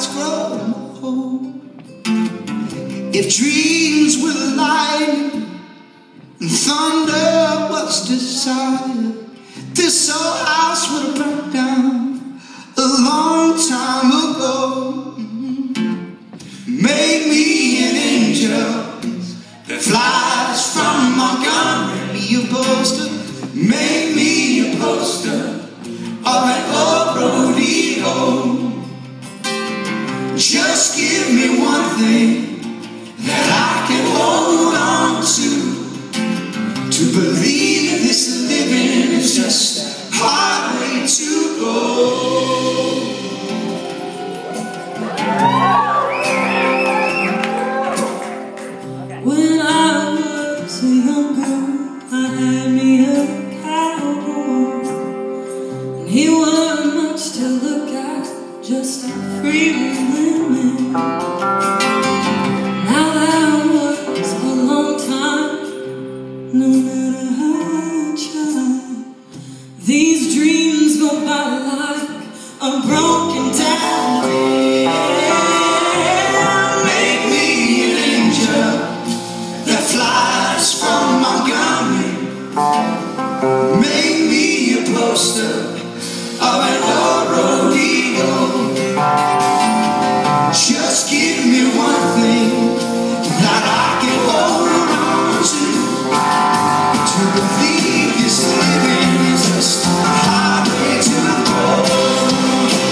clouds grow cold, if dreams were lightning and thunder was desire, this old house would have burnt down a long time ago. Make me an angel that flies from Montgomery, a poster. Make me a poster of an old rodeo. Just give me one thing that I can hold on to believe that this living is just a hard way to go. When I was a young girl, I had me a cowboy, and he wasn't much to look at, just a free-wheeling man. Now that was a long time, no matter how I try, these dreams go by like a broken down bed. Make me an angel that flies from Montgomery. Make me a poster of an old rodeo. Just give me one thing that I can hold on to believe this living is just a highway to go.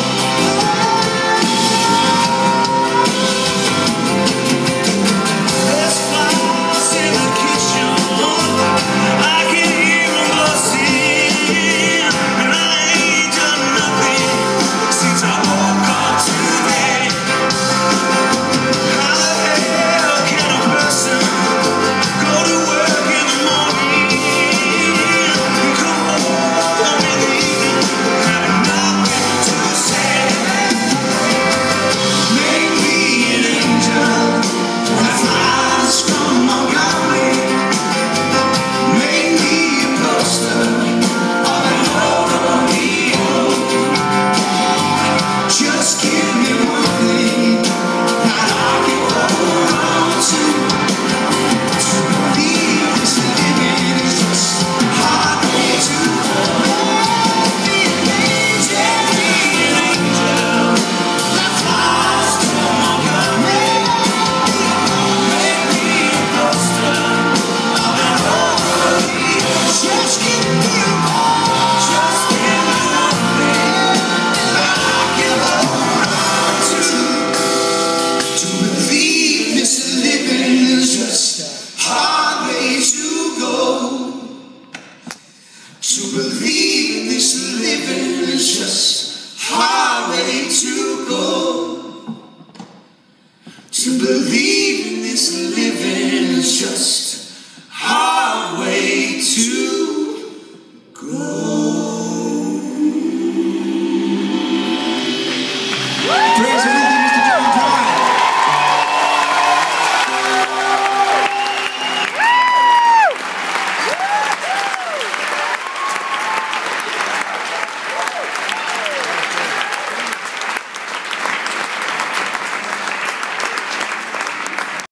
To believe this living is just a highway to go. To believe in this living is just